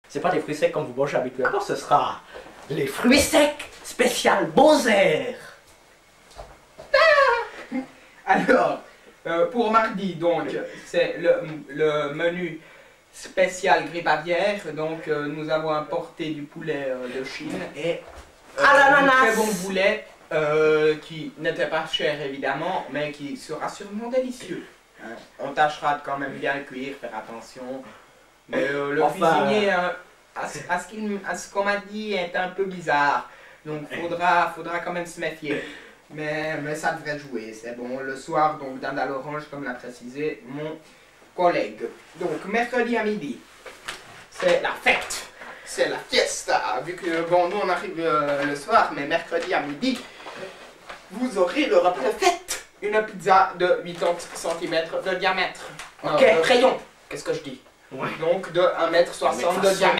c'est pas des fruits secs comme vous mangez habituellement, ce sera les fruits secs spécial Beaux-Airs. Alors, pour mardi, donc, c'est le menu spécial grippe aviaire. Donc, nous avons importé du poulet de Chine et un très bon poulet qui n'était pas cher évidemment, mais qui sera sûrement délicieux. Hein. On tâchera de quand même bien le cuire, faire attention. Mais le cuisinier, à ce qu'on m'a dit, est un peu bizarre. Donc, faudra quand même se méfier. Mais ça devrait jouer, c'est bon. Le soir, donc, dinde à l'orange, comme l'a précisé mon collègue. Donc, mercredi à midi, c'est la fête. C'est la fiesta. Vu que, bon, nous, on arrive le soir, mais mercredi à midi, vous aurez le repas de fête. Une pizza de 80 cm de diamètre. Ok. De rayon, qu'est-ce que je dis? Ouais. Donc, de 1,60 m de diamètre.